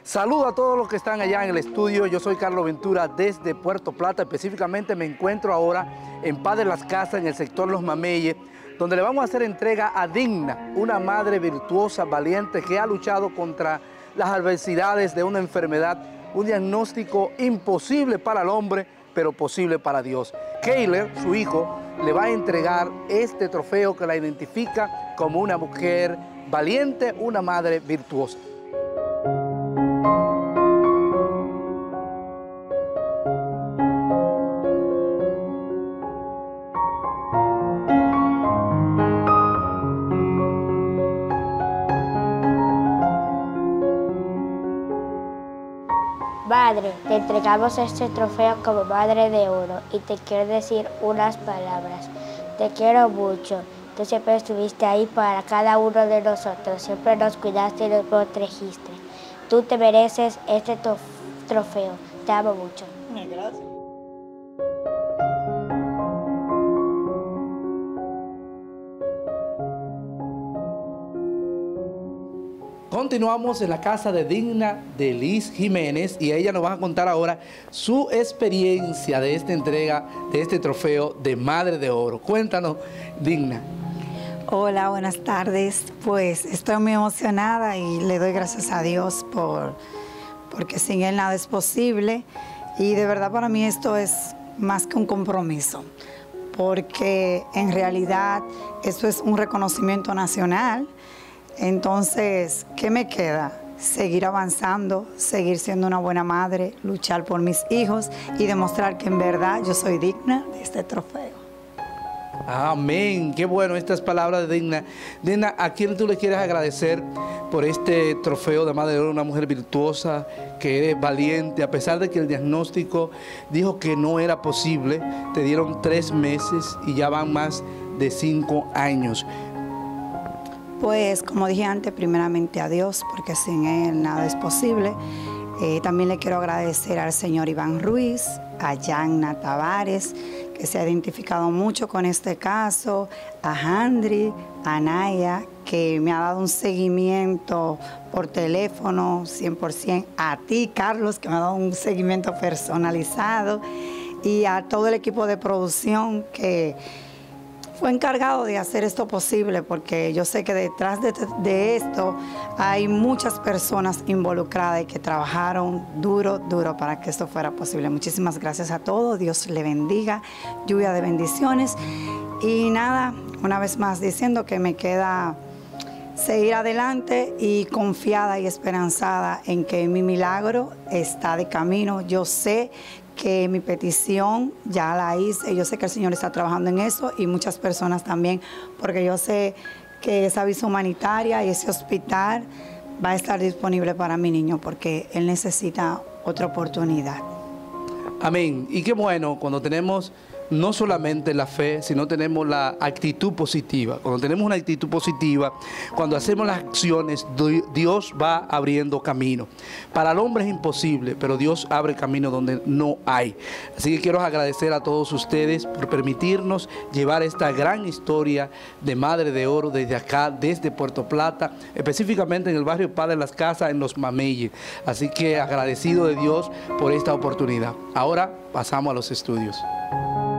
Saludo a todos los que están allá en el estudio. Yo soy Carlos Ventura desde Puerto Plata. Específicamente me encuentro ahora en Paz de las Casas, en el sector Los Mameyes, donde le vamos a hacer entrega a Digna, una madre virtuosa, valiente, que ha luchado contra las adversidades de una enfermedad, un diagnóstico imposible para el hombre, pero posible para Dios. Keiler, su hijo, le va a entregar este trofeo que la identifica como una mujer valiente, una madre virtuosa. Madre, te entregamos este trofeo como Madre de Oro y te quiero decir unas palabras. Te quiero mucho. Tú siempre estuviste ahí para cada uno de nosotros. Siempre nos cuidaste y nos protegiste. Tú te mereces este trofeo. Te amo mucho. Gracias. Continuamos en la casa de Digna de Liz Jiménez y ella nos va a contar ahora su experiencia de esta entrega de este trofeo de Madre de Oro. Cuéntanos, Digna. Hola, buenas tardes. Pues estoy muy emocionada y le doy gracias a Dios porque sin Él nada es posible. Y de verdad para mí esto es más que un compromiso, porque en realidad esto es un reconocimiento nacional. Entonces, ¿qué me queda? Seguir avanzando, seguir siendo una buena madre, luchar por mis hijos y demostrar que en verdad yo soy digna de este trofeo. Amén. Qué bueno estas palabras de Digna. Digna, ¿a quién tú le quieres agradecer por este trofeo de Madre de Oro? Una mujer virtuosa, que eres valiente, a pesar de que el diagnóstico dijo que no era posible. Te dieron 3 meses y ya van más de 5 años. Pues, como dije antes, primeramente a Dios, porque sin Él nada es posible. También le quiero agradecer al señor Iván Ruiz, a Yanna Tavares, que se ha identificado mucho con este caso, a Handry, a Naya, que me ha dado un seguimiento por teléfono 100%, a ti, Carlos, que me ha dado un seguimiento personalizado, y a todo el equipo de producción que fue encargado de hacer esto posible, porque yo sé que detrás de esto hay muchas personas involucradas y que trabajaron duro para que esto fuera posible. Muchísimas gracias a todos, Dios le bendiga, lluvia de bendiciones. Y nada, una vez más diciendo que me queda seguir adelante y confiada y esperanzada en que mi milagro está de camino. Yo sé que mi petición ya la hice, yo sé que el Señor está trabajando en eso y muchas personas también, porque yo sé que esa visa humanitaria y ese hospital va a estar disponible para mi niño, porque él necesita otra oportunidad. Amén. Y qué bueno cuando tenemos no solamente la fe, sino tenemos la actitud positiva. Cuando tenemos una actitud positiva, cuando hacemos las acciones, Dios va abriendo camino. Para el hombre es imposible, pero Dios abre camino donde no hay. Así que quiero agradecer a todos ustedes por permitirnos llevar esta gran historia de Madre de Oro desde acá, desde Puerto Plata, específicamente en el barrio Paz de las Casas, en Los Mameyes. Así que agradecido de Dios por esta oportunidad. Ahora pasamos a los estudios.